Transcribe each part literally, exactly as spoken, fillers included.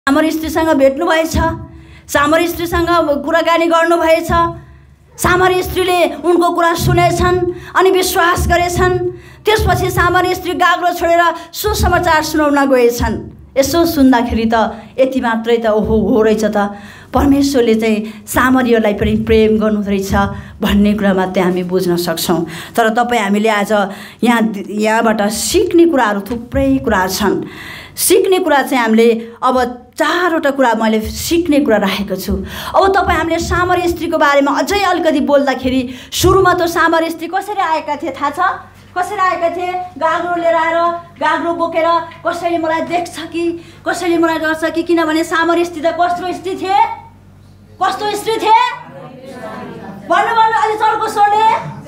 सामरी स्त्रीसँग भेट्नु भएछ, सामरी स्त्रीसँग कुराकानी गर्नुभएछ। सामरी स्त्रीले उनको कुरा सुनेछन् अनि विश्वास गरेछन्। त्यसपछि सामरी स्त्री गाग्रो छोडेर सुसमाचार सुनाउन गएछन्। यसो सुन्दाखेरि त यति मात्रै त ओहो हो रहेछ त, परमेश्वरले चाहिँ सामरीहरूलाई पनि प्रेम गर्नु रहेछ भन्ने कुरामा चाहिँ हामी बुझ्न सक्छौँ। तर तपाईँ हामीले आज यहाँ यहाँबाट सिक्ने कुराहरू थुप्रै कुरा छन्। सिक्ने कुरा चाहिँ हामीले अब चारवटा कुरा मैले सिक्ने कुरा राखेको छु। अब तपाईँ हामीले सामरी स्त्रीको बारेमा अझै अलिकति बोल्दाखेरि सुरुमा त सामरी स्त्री कसरी आएका थिए थाहा छ? कसरी आएका थिए? गाग्रो लिएर आएर गाग्रो बोकेर कसैले मलाई देख्छ कि कसैले मलाई गर्छ कि, किनभने सामरी स्त्री त कस्तो स्त्री थिए? कस्तो स्त्री थिए? भन्नु भन्नु अलि चर्को सोर्ने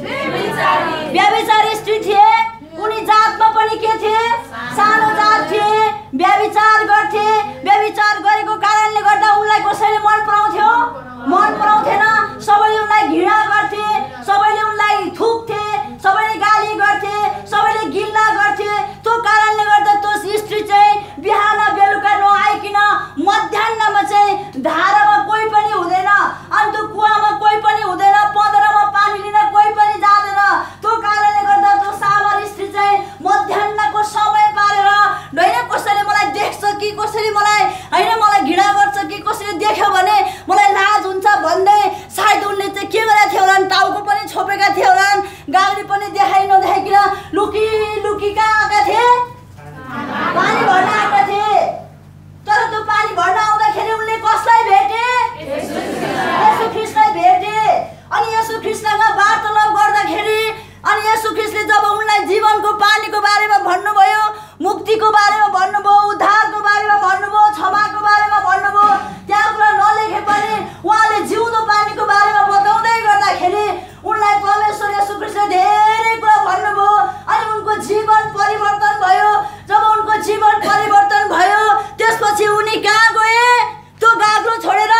व्यभिचारी स्त्री थिए। उनी जातमा पनि के थिए? सानो जात थिए, व्यभिचार गर्थे। व्यभिचार गरेको कारणले गर्दा उनलाई कसैले मन पराउँथ्यो? मन पराउँथेन। सबैले उनलाई घृणा गर्थे, सबैले उनलाई थुक्थे, सबैले गाली गर्थे, सबैले गिल्ला गर्थे। त्यो कारणले गर्दा त्यो स्त्री चाहिँ बिहान बेलुका नआइकन मध्याहमा चाहिँ धारामा कोही पनि हुँदैन, अनि त्यो कुवामा कोही पनि हुँदैन, पँधरमा पानी लिन कोही पनि जाँदैन। त्यो कारणले गर्दा त्यो सामरी स्त्री चाहिँ मध्याहको समय पारेर होइन कसैले मलाई देख्छ कि कसैले मलाई होइन मलाई घृणा गर्छ कि कसैले देख्यो भने मलाई लाज हुन्छ भन्दै सायद उनले चाहिँ के गरेका थियो होला, टाउको पनि छोपेका थियो होला, गाग्री पनि देखाइ नदेखाइकन लुकी लुकी कहाँ आएका थिए? पानी भर्न आएका थिए। तर त्यो पानी भर्न आउँदाखेरि उनले कसलाई भेटे? येशू ख्रीष्टलाई भेटे। अनि येशू ख्रीष्टसँग वार्तालाप गर्दाखेरि अनि येशू ख्रीष्टले जब उनलाई जीवनको पानीको बारेमा भन्नुभयो, मुक्तिको बारेमा भन्नुभयो, उद्धारको बारेमा भन्नुभयो, क्षमाको बारेमा भन्नुभयो, त्यहाँ कुरा नलेखे पनि उहाँले जिउँदो पानीको बारेमा बताउँदै गर्दाखेरि उनलाई परमेश्वर येशू ख्रीष्टले धेरै कुरा भन्नुभयो। अनि उनको जीवन परिवर्तन भयो। जब उनको जीवन परिवर्तन भयो त्यसपछि उनी कहाँ गए? त्यो गाग्रो छोडेर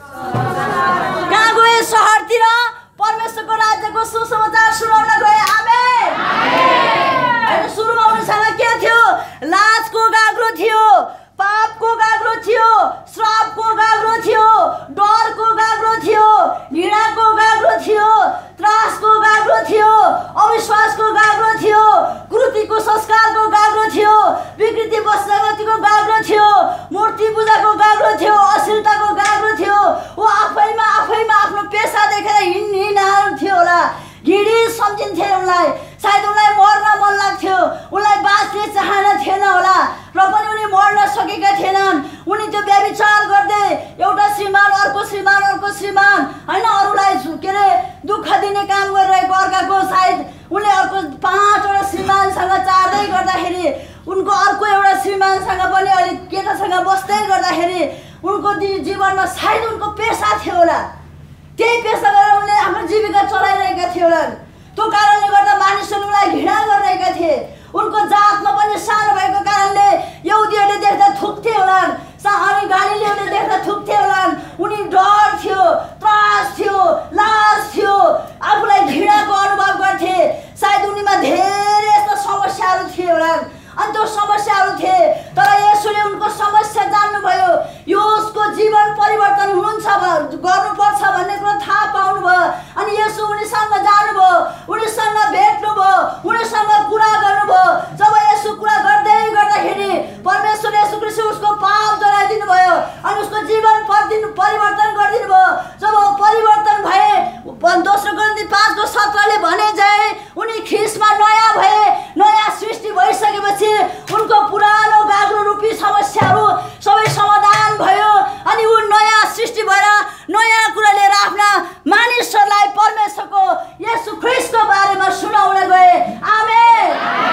कहाँ गए? सहरतिर परमेश्वरको राज्यको सुसमाचार सुनाउन गए। आमेन। होइन, सुरुमा उनीसँग के थियो? लाजको गाग्रो थियो, पापको गाग्रो थियो, श्रापको गाग्रो थियो, डरको गाग्रो थियो, घृणाको गाग्रो थियो, त्रासको गाग्रो थियो, अविश्वासको गाग्रो थियो, कृतिको संस्कारको गाग्रो थियो, विकृति वस्त्रगतिको गाग्रो थियो, मूर्ति पूजाको गाग्रो थियो, अश्लीलताको गाग्रो थियो। ऊ आफैमा आफैमा आफ्नो पेसा देखेर हिँड्नु थियो होला, घृणित सम्झिन्थे उनलाई। सायद उनलाई मर्न मन लाग्थ्यो, उनलाई बाँच्ने चाहना थिएन होला, र पनि उनी मर्न सकेका थिएनन्। उनी त्यो व्यभिचार गर्दै एउटा श्रीमान अर्को श्रीमान अर्को श्रीमान होइन अरूलाई के अरे दुःख दिने काम गरिरहेको अर्काको सायद उनले अर्को पाँचवटा श्रीमानसँग चार्दै गर्दाखेरि उनको अर्को एउटा श्रीमानसँग पनि अलिक केटासँग बस्दै गर्दाखेरि उनको जीवनमा सायद उनको पेसा थियो होला। त्यही पेसा गरेर उनले आफ्नो जीविका चलाइरहेका थिए होला। त्यो कारणले गर्दा मानिसहरूले उनलाई घृणा गरिरहेका थिए। उनको जातमा पनि सानो भएको कारणले यहुदीहरूले देख्दा थुक्थे होलान्, अनि गालीलेहरूले देख्दा थुक्थे होलान्। उनी डर थियो, त्रास थियो, लाज थियो, आफूलाई घृणाको अनुभव गर्थे। सायद उनीमा धेरै यस्ता समस्याहरू थिए होलान्। अनि त्यो समस्याहरू थिए, तर येशूले उनको समस्या जान्नुभयो। यो उसको जीवन परिवर्तन हुनुहुन्छ गर्नुपर्छ भन्ने कुरो थाहा पाउनुभयो। अनि येशू उनीसँग जानुभयो, उनीसँग भेट्नुभयो, उनीसँग कुरा गर्नुभयो। जब येशू कुरा गर्दै गर्दाखेरि परमेश्वर येशू ख्रीष्ट उसको पाप जलाइदिनु भयो अनि उसको जीवन परिवर्तन गरिदिनु भयो। जब परिवर्तन भए दोस्रो कोरिन्थी पाँचको सत्रले भने चाहिँ उनी ख्रीष्टमा नयाँ भए, नयाँ सृष्टि भइसकेपछि उनको पुरानो गाग्रो रूपी समस्याहरू सबै समाधान भयो। अनि ऊ नयाँ सृष्टि भएर नयाँ कुरा लिएर आफ्ना मानिसहरूलाई परमेश्वरको येशू ख्रीष्टको बारेमा सुनाउन गए। आमेन।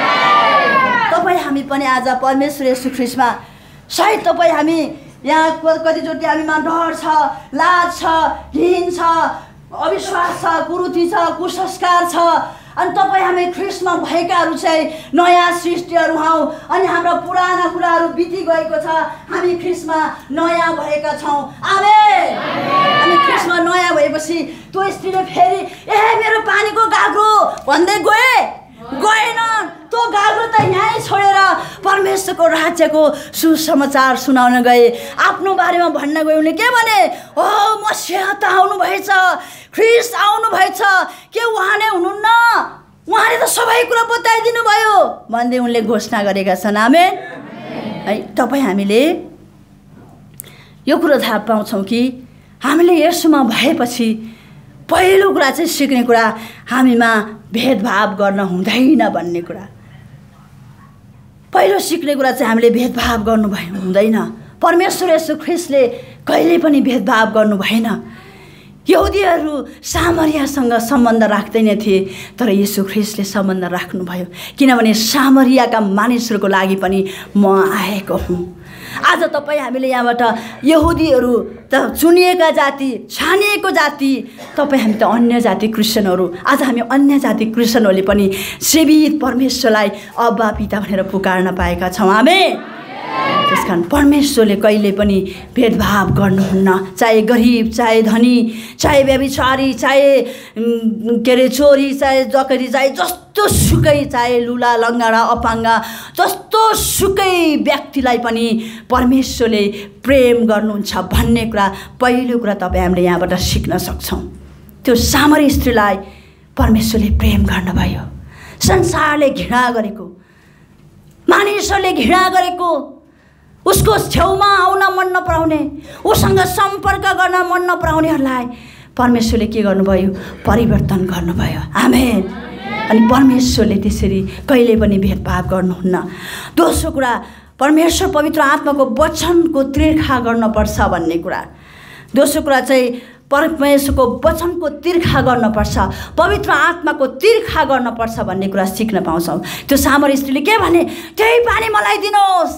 तपाईँ हामी पनि आज परमेश्वर येशू ख्रीष्टमा सायद तपाईँ हामी यहाँ कतिचोटि हामीमा डर छ, लाज छ, घिन छ, अविश्वास छ, कुरुति छ, कुसंस्कार छ। अनि तपाईँ हामी ख्रीष्टमा भएकाहरू चाहिँ नयाँ सृष्टिहरू हौँ। अनि हाम्रा पुराना कुराहरू बिति गएको छ, हामी ख्रीष्टमा नयाँ भएका छौँ। आमेन। हामी ख्रीष्टमा नयाँ भएपछि त्यो स्त्रीले फेरि ए मेरो पानीको गाग्रो भन्दै गए गएन। त्यो गाग्रो त यहीँ छोडेर परमेश्वरको राज्यको सुसमाचार सुनाउन गए। आफ्नो बारेमा भन्न गए। उनले के भने, ओ मसीहा त आउनु भएछ, ख्रिस्ट आउनु भएछ, के उहाँ नै हुनुहुन्न, उहाँले त सबै कुरा बताइदिनु भयो भन्दै उनले घोषणा गरेका छन्। आमेन है। तपाईँ हामीले यो कुरो थाहा पाउँछौँ कि हामीले यसोमा भएपछि पहिलो कुरा चाहिँ सिक्ने कुरा हामीमा भेदभाव गर्न हुँदैन भन्ने कुरा। पहिलो सिक्ने कुरा चाहिँ हामीले भेदभाव गर्नु भए हुँदैन। परमेश्वर यसो ख्रिस्टले कहिले पनि भेदभाव गर्नु भएन। यहुदीहरू सामरियासँग सम्बन्ध राख्दैन थिए, तर यीशु ख्रिस्टले सम्बन्ध राख्नुभयो, किनभने सामरियाका मानिसहरूको लागि पनि म आएको हुँ। आज तपाईँ हामीले यहाँबाट यहुदीहरू त चुनिएका जाति, छानिएको जाति, तपाईँ हामी त अन्य जाति क्रिस्चियनहरू, आज हामी अन्य जाति क्रिस्चियनहरूले पनि सेवित परमेश्वरलाई अब्बा पिता भनेर पुकार्न पाएका छौँ। आमेन। त्यस कारण परमेश्वरले कहिले पनि भेदभाव गर्नुहुन्न। चाहे गरिब, चाहे धनी, चाहे व्यभिचारी, चाहे के अरे चोरी, चाहे जकरी, चाहे जस्तो सुकै, चाहे लुला लङ्गडा अपाङ्गा, जस्तो सुकै व्यक्तिलाई पनि परमेश्वरले प्रेम गर्नुहुन्छ भन्ने कुरा पहिलो कुरा तपाईँ हामीले यहाँबाट सिक्न सक्छौँ। त्यो सामरी स्त्रीलाई परमेश्वरले प्रेम गर्नुभयो। संसारले घृणा गरेको, मानिसहरूले घृणा गरेको, उसको छेउमा आउन मन नपराउने, उसँग सम्पर्क गर्न मन नपराउनेहरूलाई परमेश्वरले के गर्नुभयो? परिवर्तन गर्नुभयो। आमेन। अनि परमेश्वरले त्यसरी कहिले पनि भेदभाव गर्नुहुन्न। दोस्रो कुरा, परमेश्वर पवित्र आत्माको वचनको तिर्खा गर्नुपर्छ भन्ने कुरा। दोस्रो कुरा चाहिँ परमेश्वरको वचनको तिर्खा गर्नुपर्छ, पवित्र आत्माको तिर्खा गर्नुपर्छ भन्ने कुरा सिक्न पाउँछौँ। त्यो सामरी स्त्रीले के भने, त्यही पानी मलाई दिनुहोस्,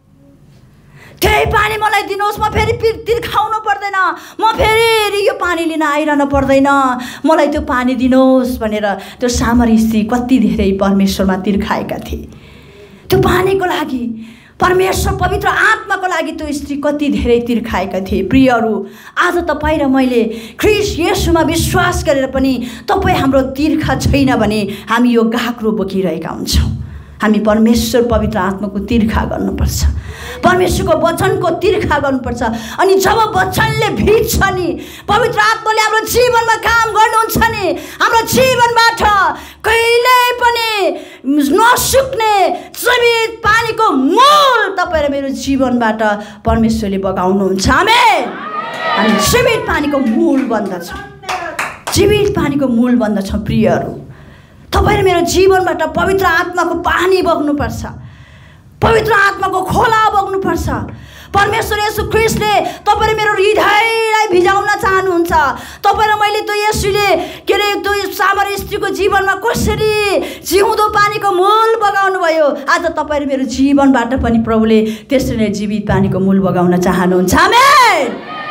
त्यही पानी मलाई दिनुहोस्, म फेरि तिर्खाउनु पर्दैन, म फेरि यो पानी लिन आइरहनु पर्दैन, मलाई त्यो पानी दिनुहोस् भनेर त्यो सामरी स्त्री कति धेरै परमेश्वरमा तिर्खाएका थिए। त्यो पानीको लागि, परमेश्वर पवित्र आत्माको लागि त्यो स्त्री कति धेरै तिर्खाएका थिए। प्रियहरू, आज तपाईँ र मैले ख्रिस्ट येशूमा विश्वास गरेर पनि तपाईँ हाम्रो तिर्खा छैन भने हामी यो गाग्रो बोकिरहेका हुन्छौँ। हामी परमेश्वर पवित्र आत्माको तिर्खा गर्नुपर्छ, परमेश्वरको वचनको तिर्खा गर्नुपर्छ। अनि जब वचनले भिज्छ नि, पवित्र आत्माले हाम्रो जीवनमा काम गर्नुहुन्छ नि, हाम्रो जीवनबाट कहिल्यै पनि नसुक्ने जीवित पानीको मूल तपाईँ र मेरो जीवनबाट परमेश्वरले बगाउनुहुन्छ। आमेन। हामी जीवित पानीको मूल बन्दछौँ, जीवित पानीको मूल बन्दछौँ। प्रियहरू, तपाईँ र मेरो जीवनबाट पवित्र आत्माको पानी बग्नुपर्छ, पवित्र आत्माको खोला बग्नुपर्छ। परमेश्वर येशू ख्रिस्टले तपाईँ र मेरो हृदयलाई भिजाउन चाहनुहुन्छ। तपाईँ र मैले त्यो येशूले के अरे त्यो सामरी स्त्रीको जीवनमा कसरी जिउँदो पानीको मूल बगाउनु भयो, आज तपाईँ र मेरो जीवनबाट पनि प्रभुले त्यसरी नै जीवित पानीको मूल बगाउन चाहनुहुन्छ। आमेन।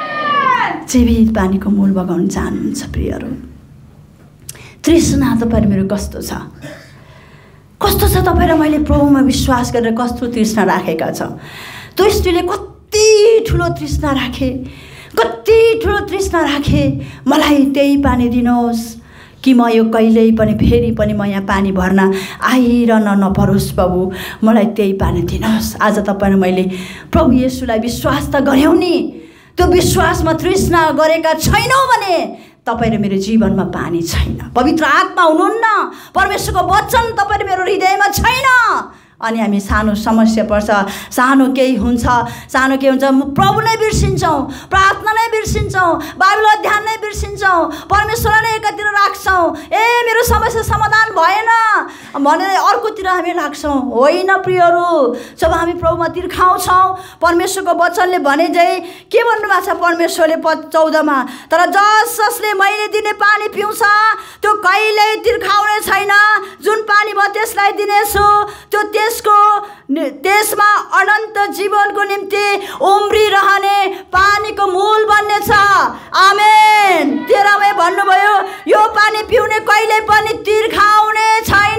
जीवित पानीको मूल बगाउन चाहनुहुन्छ। प्रियहरू, तृष्णा तपाईँ र मेरो कस्तो छ? कस्तो छ तपाईँ र मैले प्रभुमा विश्वास गरेर कस्तो तृष्णा राखेका छौँ? त्यो स्त्रीले कति ठुलो तृष्णा राखे, कति ठुलो तृष्णा राखे, मलाई त्यही पानी दिनुहोस् कि म यो कहिल्यै पनि फेरि पनि म यहाँ पानी भर्न आइरहन नपरोस् प्रभु, मलाई त्यही पानी दिनुहोस्। आज तपाईँ र मैले प्रभु येशूलाई विश्वास त गऱ्यौँ नि, त्यो विश्वासमा तृष्णा गरेका छैनौँ भने तपाईँ र मेरो जीवनमा पानी छैन, पवित्र आत्मा हुनुहुन्न, परमेश्वरको वचन तपाईँ र मेरो हृदयमा छैन। अनि हामी सानो समस्या पर्छ, सानो केही हुन्छ, सानो के हुन्छ, प्रभु नै बिर्सिन्छौँ, प्रार्थना नै बिर्सिन्छौँ, बाइबल अध्ययन नै बिर्सिन्छौँ, परमेश्वरलाई नै एकातिर राख्छौँ। ए मेरो समस्या समाधान भएन भनेर अर्कोतिर हामी लाग्छौँ। होइन प्रियहरू, जब हामी प्रभुमा तिर्खाउँछौँ, परमेश्वरको वचनले भने चाहिँ के भन्नुभएको छ परमेश्वरले पद चौधमा, तर जस जसले मैले दिने पानी पिउँछ त्यो कहिल्यै तिर्खाउने छैन, जुन पानी म त्यसलाई दिनेछु त्यो त्यसको त्यसमा अनन्त जीवनको निम्ति उम्रिरहने पानीको मूल बन्नेछ। आमेन। तेह्रमा भन्नुभयो, यो पानी पिउने कहिले पनि तिर्खाउने छैन,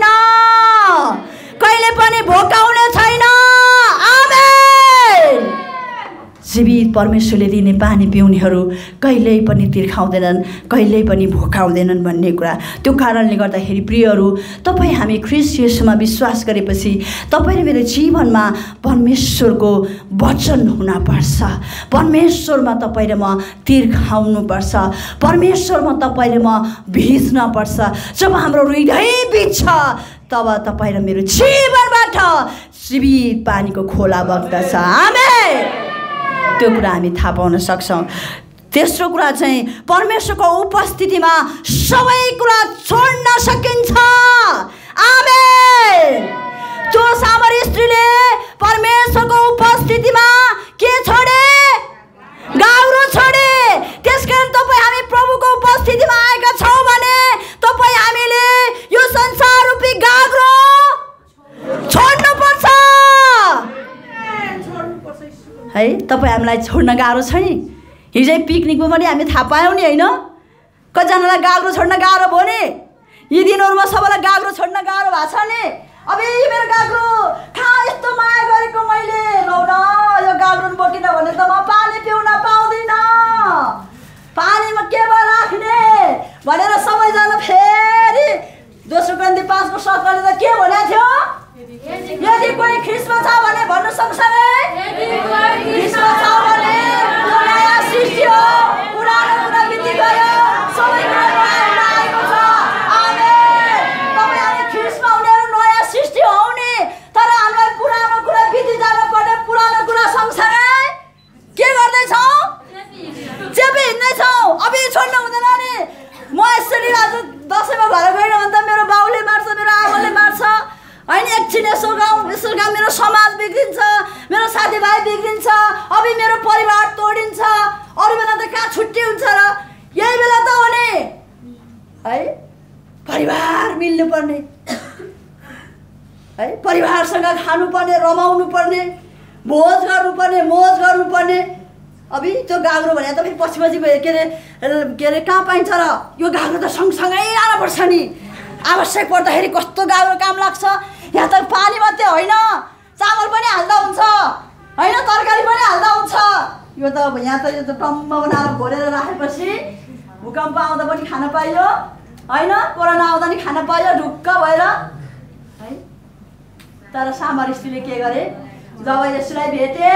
कहिले पनि भोकाउने छैन। आमेन। जीवित परमेश्वरले दिने पानी पिउनेहरू कहिल्यै पनि तिर्खाउँदैनन्, कहिल्यै पनि भोकाउँदैनन् भन्ने कुरा। त्यो कारणले गर्दाखेरि प्रियहरू, तपाईँ हामी ख्रीष्ट येशूमा विश्वास गरेपछि तपाईँ र मेरो जीवनमा परमेश्वरको वचन हुनपर्छ। परमेश्वरमा तपाईँ र म तिर्खाउनुपर्छ, परमेश्वरमा तपाईँ र म भिज्नपर्छ। जब हाम्रो हृदय भिज्छ तब तपाईँ र मेरो जीवनबाट जीवित पानीको खोला बग्दछ। आमेन। त्यो कुरा हामी थाहा पाउन सक्छौँ। तेस्रो कुरा चाहिँ परमेश्वरको उपस्थितिमा सबै कुरा छोड्न सकिन्छ। आमेन। त्यो सामरी स्त्रीले परमेश्वरको उपस्थितिमा के छोडे? गाउरो छोडे। त्यसकारण तपाईँ हामी प्रभुको उपस्थितिमा आएका छौँ भने तपाईँ हामीले यो संसार रूपी गाग्रो छोड्नुपर्छ है। तपाईँ हामीलाई छोड्न गाह्रो छ नि। हिजो पिकनिकमा पनि हामी थाहा पायौँ नि, होइन? कतिजनालाई गाग्रो छोड्न गाह्रो भयो नि। यी दिनहरूमा सबैलाई गाग्रो छोड्न गाह्रो भएको छ नि। अब मेरो गाग्रो कहाँ यस्तो माया गरेको मैले, लौ न यो गाग्रो बोकिन भने त म पानी पिउन पाउँदिनँ, पानीमा के भयो राख्ने भनेर सबैजना फेरि दोस्रो कन्ती पाँचको सत्रले त के भनेको थियो? यदि कोही ख्रीष्टमा छ भने भन्नु सँगसँगै ख्रीष्टमा छ भने त्यो नयाँ सृष्टि हो, पुरानो कुरा बिति गयो, सबै कुरा नयाँ आएको छ। आमेन। तपाईँ हामी ख्रीष्टमा हुनेहरू नयाँ सृष्टि हौ नि, तर हामीलाई पुरानो कुरा बिति जानु पर्ने, पुरानो कुरा सँगसँगै के गर्दैछौँ? चेपी हिँड्दैछौँ। अब छोड्नु हुँदैन नि। म यसरी आज दसैँमा घर गएन भने त मेरो बाउले मार्छ, मेरो आमाले मार्छ, होइन? एकछिन यसो गाउँ यसो गाउँ मेरो समाज बिग्रिन्छ, मेरो साथीभाइ बिग्रिन्छ, अब मेरो परिवार तोडिन्छ। अरू बेला त कहाँ छुट्टी हुन्छ र? यही बेला त हो नि है। परिवार मिल्नुपर्ने है, परिवारसँग खानुपर्ने, रमाउनु पर्ने, भोज गर्नुपर्ने, मोज गर्नुपर्ने। अब त्यो गाग्रो भने त फेरि पछि पछि के अरे के अरे कहाँ पाइन्छ र? यो गाग्रो त सँगसँगै लानुपर्छ नि। आवश्यक पर्दाखेरि कस्तो गाह्रो काम लाग्छ। यहाँ त पानी मात्रै होइन, चामल पनि हाल्दा हुन्छ, होइन? तरकारी पनि हाल्दा हुन्छ। यो त अब यहाँ त यो त टम्म बनाएर घोरेर राखेपछि भूकम्प आउँदा पनि खान पाइयो, होइन? कोरोना आउँदा नि खान पाइयो ढुक्क भएर है। तर सामरी स्त्रीले के गरे? जब यसुलाई भेटे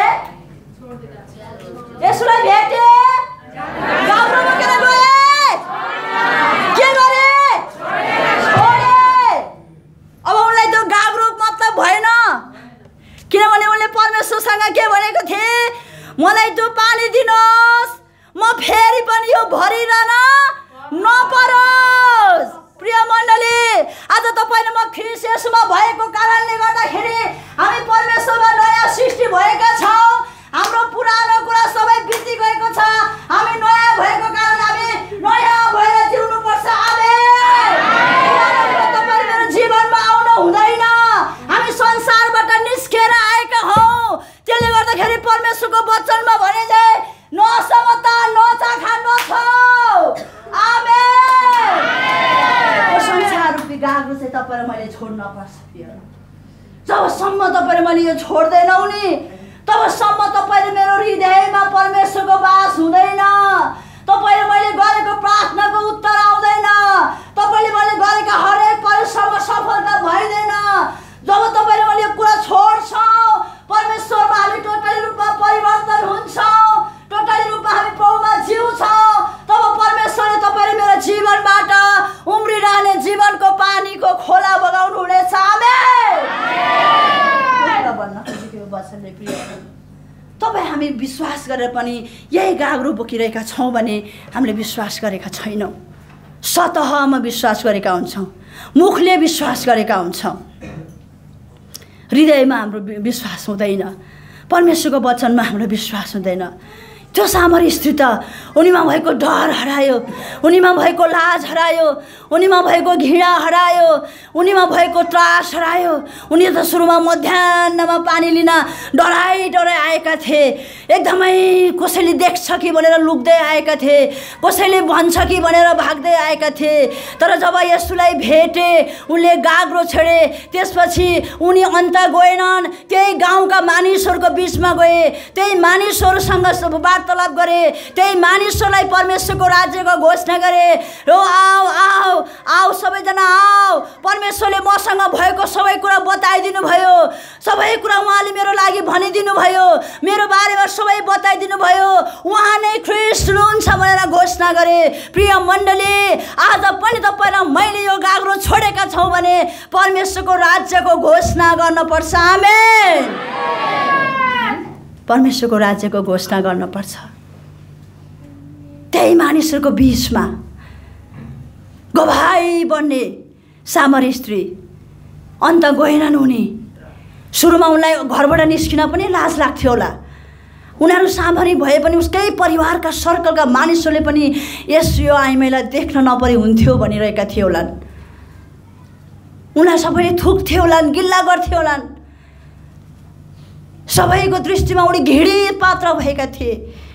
यसुलाई भेटे गाग्रो बोकेर गए, के गरे? अब उनलाई त्यो गाग्रो मतलब भएन, किनभने उनले परमेश्वरसँग के भनेको थिए? मलाई त्यो पानी दिनुहोस्, म फेरि पनि यो भरिरहन नपरोस्। प्रिय मण्डली, आज तपाईँ र म ख्रीष्ट येशूमा भएको कारणले गर्दाखेरि हामी परमेश्वरमा नयाँ सृष्टि भएका छौँ। हाम्रो पुरानो कुरा सबै बिति गएको छ। हामी नयाँ भएको कारण हामी नयाँ भएर जिउनुपर्छ। आमेन। तपाईँ मेरो जीवनमा आउनु हुँदैन। हामी संसारबाट निस्केर आएका हौँ। त्यसले गर्दाखेरि परमेश्वरको वचनमा भने चाहिँ नसमता नचाखा नछौ। आमेन। यो संसार रूपी गाग्रो चाहिँ तपाईँ र मैले छोड्न पर्छ। जबसम्म तपाईँ र मैले यो छोड्दैनौ नि तबसम्म तपाईँ र मेरो हृदयमा परमेश्वरको वास हुँदैन। तपाईँ र मैले गरेको प्रार्थनाको उत्तर आउँदैन। तपाईँले मैले गरेका हरेक परिश्रममा सफलता भइँदैन। जब तपाईँ र मैले यो कुरा छोड्छौँ, परमेश्वरमा हामी टोटली रूपमा परिवर्तन हुन्छौँ, टोटली रूपमा हामी प्रभुमा जिउँछौँ, तब परमेश्वरले तपाईँ र मेरो जीवनबाट उम्रिरहने जीवनको पानीको खोला बगाउनु हुनेछ। आमेन। भन्न खोजेको वचनले प्रिय तपाईँ हामी विश्वास गरेर पनि यही गाग्रो बोकिरहेका छौँ भने हामीले विश्वास गरेका छैनौँ। सतहमा विश्वास गरेका हुन्छौँ, मुखले विश्वास गरेका हुन्छौँ, हृदयमा हाम्रो विश्वास हुँदैन, परमेश्वरको वचनमा हाम्रो विश्वास हुँदैन। त्यो सामरी स्त्री त उनीमा भएको डर हरायो, उनीमा भएको लाज हरायो, उनीमा भएको घृणा हरायो, उनीमा भएको त्रास हरायो। उनी त सुरुमा मध्याहमा पानी लिन डराइ डराइ आएका थिए, एकदमै कसैले देख्छ कि भनेर लुक्दै आएका थिए, कसैले भन्छ कि भनेर भाग्दै आएका थिए। तर जब येशूलाई भेटे उनले गाग्रो छेडे। त्यसपछि उनी अन्त गएनन्, त्यही गाउँका मानिसहरूको बिचमा गए, त्यही मानिसहरूसँग वार्तालाप गरे, त्यही मानिसहरूलाई परमेश्वरको राज्यको घोषणा गरे। रो आओ आओ आओ सबैजना आओ, परमेश्वरले मसँग भएको सबै कुरा बताइदिनु भयो, सबै कुरा उहाँले मेरो लागि भनिदिनु भयो, मेरो बारेमा सबै बताइदिनु भयो, उहाँ नै ख्रीष्ट हुनुहुन्छ भनेर घोषणा गरे। प्रिय मण्डली, आज पनि तपाईँ र मैले यो गाग्रो छोडेका छौँ भने परमेश्वरको राज्यको घोषणा गर्नुपर्छ। आमेन। परमेश्वरको राज्यको घोषणा गर्नुपर्छ। त्यही मानिसहरूको बिचमा गवाही बन्ने सामरी स्त्री अन्त गएनन्। उनी सुरुमा उनलाई घरबाट निस्किन पनि लाज लाग्थ्यो होला, उनीहरू सामरी भए पनि उसकै परिवारका सर्कलका मानिसहरूले पनि यस यो आइमाईलाई देख्न नपरे हुन्थ्यो भनिरहेका थिए होलान्। उनीहरू सबैले थुक्थे होलान्, गिल्ला गर्थे होलान्, सबैको दृष्टिमा उनी घृणित पात्र भएका थिए।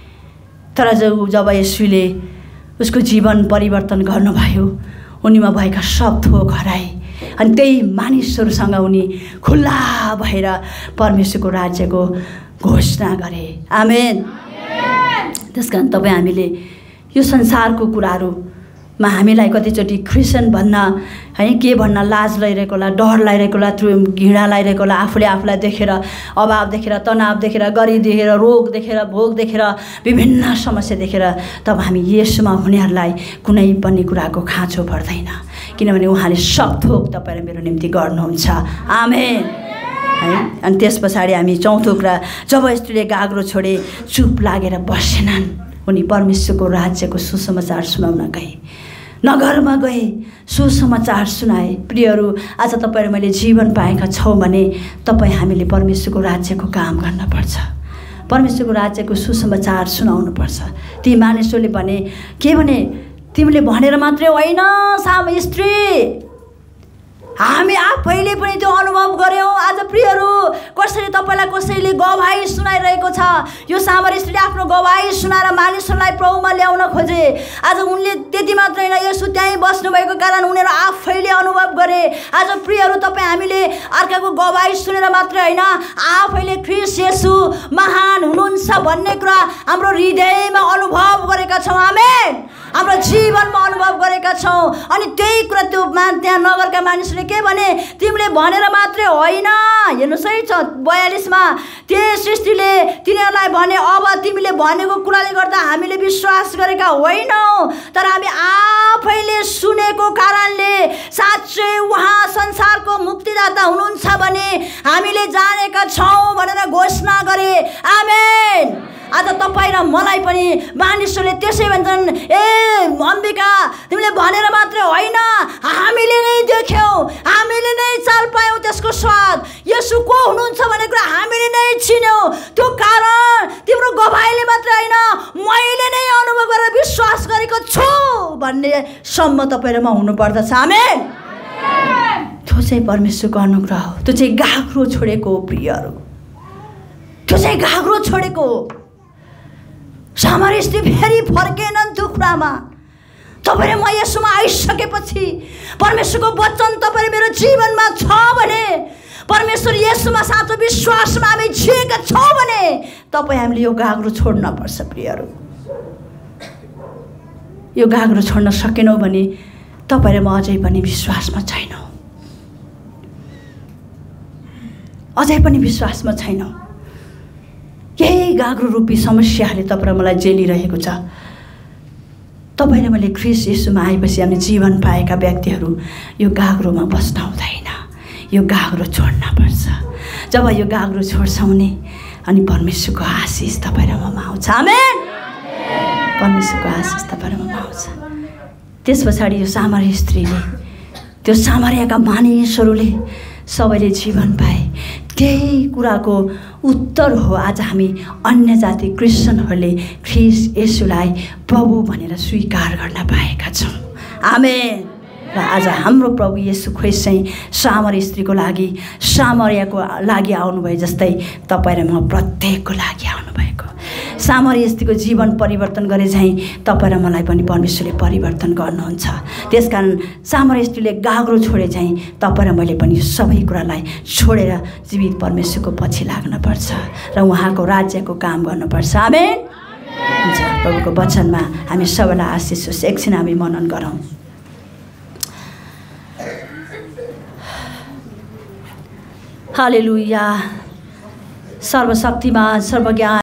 तर जब जब येशूले उसको जीवन परिवर्तन गर्नुभयो, उनीमा भएका सब थोक हराए अनि त्यही मानिसहरूसँग उनी खुल्ला भएर परमेश्वरको राज्यको घोषणा गरे। आमेन। त्यस कारण तपाईँ हामीले यो संसारको कुराहरूमा हामीलाई कतिचोटि क्रिस्चियन भन्न है के भन्न लाज लागिरहेको होला, डर लागिरहेको होला, घृणा लागिरहेको होला, आफूले आफूलाई देखेर, अभाव देखेर, तनाव देखेर, गरिब देखेर, रोग देखेर, भोग देखेर, विभिन्न समस्या देखेर तब हामी येशूमा हुनेहरूलाई कुनै पनि कुराको खाँचो पर्दैन, किनभने उहाँले सब थोक तपाईँ र मेरो निम्ति गर्नुहुन्छ। आमेन। है। अनि त्यस पछाडि हामी चौथो कुरा, जब स्त्रीले गाग्रो छोडे चुप लागेर बसेनन्, उनी परमेश्वरको राज्यको सुसमाचार सुनाउन गए, नगरमा गए, सुसमाचार सुनाए। प्रियहरू, आज तपाईँ र मैले जीवन पाएका छौँ भने तपाईँ हामीले परमेश्वरको राज्यको काम गर्नुपर्छ, परमेश्वरको राज्यको सुसमाचार सुनाउनुपर्छ। ती मानिसहरूले भने के भने, तिमीले भनेर मात्रै होइन साम स्त्री, हामी आफैले पनि त्यो अनुभव गऱ्यौँ। आज प्रियहरू, कसैले तपाईँलाई कसैले गवाही सुनाइरहेको छ, यो सामरी स्त्रीले आफ्नो गवाही सुनाएर मानिसहरूलाई प्रभुमा ल्याउन खोजे। आज उनले त्यति मात्र होइन, येशू त्यहीँ बस्नुभएको कारण उनीहरू आफैले अनुभव गरे। आज प्रियहरू, तपाईँ हामीले अर्काको गवाही सुनेर मात्रै होइन, आफैले ख्रीष्ट येशू महान हुनुहुन्छ भन्ने कुरा हाम्रो हृदयमा अनुभव गरेका छौँ। आमेन। हाम्रो जीवनमा अनुभव गरेका छौँ। अनि त्यही कुरा त्यो मान त्यहाँ नगरका मानिसले के भने, तिमीले भनेर मात्रै होइन। हेर्नुहोस् है, बयालिसमा त्यो सृष्टिले तिनीहरूलाई भने, अब तिमीले भनेको कुराले गर्दा हामीले विश्वास गरेका होइनौँ, तर हामी आफैले सुनेको कारणले साँच्चै उहाँ संसारको मुक्तिदाता हुनुहुन्छ भने हामीले जानेका छौँ भनेर घोषणा गरे। आमेन। आज तपाईँ र मलाई पनि मानिसहरूले त्यसै भन्छन्, ए अम्बिका तिमीले भनेर मात्रै होइन, हामीले नै देख्यौँ, हामीले नै चाल पायौँ त्यसको स्वाद, येशू को हुनुहुन्छ भन्ने कुरा हामीले नै चिन्यौँ। त्यो कारण तिम्रो गवाहीले मात्रै होइन, मैले नै अनुभव गरेर विश्वास गरेको छु भन्ने सम्म तपाईँ र म हुनुपर्दछ। आमेन। त्यो चाहिँ परमेश्वरको अनुग्रह हो। त्यो चाहिँ गाग्रो छोडेको हो। प्रियहरू, त्यो चाहिँ गाग्रो छोडेको हो। सामरी स्त्री फेरि फर्केनन् त्यो कुरामा। तपाईँ र म येशूमा आइसकेपछि परमेश्वरको वचन तपाईँ मेरो जीवनमा छ भने, परमेश्वर येशूमा साँचो विश्वासमा हामी जिएका छौँ भने तपाईँ हामीले यो गाग्रो छोड्न पर्छ। प्रियहरू, यो गाग्रो छोड्न सकेनौँ भने तपाईँ र म अझै पनि विश्वासमा छैनौँ, अझै पनि विश्वासमा छैनौँ। यही गाग्रो रूपी समस्याले तपाईँ र मलाई जेलिरहेको छ। तपाईँ र मैले ख्रीष्ट येशूमा आएपछि हामी जीवन पाएका व्यक्तिहरू यो गाग्रोमा बस्न हुँदैन, यो गाग्रो छोड्न पर्छ। जब यो गाग्रो छोड्छौँ नि, अनि परमेश्वरको आशिष तपाईँ र ममा आउँछ। आमेन। परमेश्वरको आशिष तपाईँ र ममा आउँछ। त्यस पछाडि यो सामरी स्त्रीले, त्यो सामरियाका मानिसहरूले सबैले जीवन पाए। त्यही कुराको उत्तर हो आज हामी अन्य जाति क्रिस्चियनहरूले ख्रीष्ट येशूलाई प्रभु भनेर स्वीकार गर्न पाएका छौँ। आमेन। र आज हाम्रो प्रभु येशू ख्रीष्ट चाहिँ सामरी स्त्रीको लागि सामरियाको लागि आउनुभयो जस्तै तपाईँ र म प्रत्येकको लागि आउनुभएको। सामरी स्त्रीको जीवन परिवर्तन गरे चाहिँ तपाईँ र मलाई पनि परमेश्वरले परिवर्तन गर्नुहुन्छ। त्यसकारण सामरी स्त्रीले गाग्रो छोडे चाहिँ तपाईँ र मैले पनि सबै कुरालाई छोडेर जीवित परमेश्वरको पछि लाग्नुपर्छ र उहाँको राज्यको काम गर्नुपर्छ। आमेन। हुन्छ, प्रभुको वचनमा हामी सबैलाई आशिष होस्। एकछिन हामी मनन गरौँ। हालेलुया। सर्वशक्तिमान सर्वज्ञान